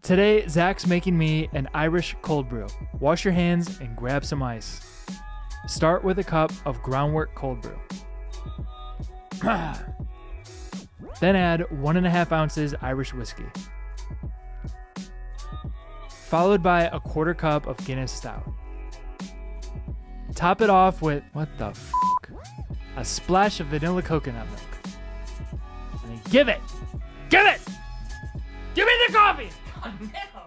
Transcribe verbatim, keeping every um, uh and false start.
Today, Zach's making me an Irish cold brew. Wash your hands and grab some ice. Start with a cup of groundwork cold brew. Then add one and a half ounces Irish whiskey, followed by a quarter cup of Guinness Stout. Top it off with, what the f***, a splash of vanilla coconut milk. And then give it, give it, give me the coffee!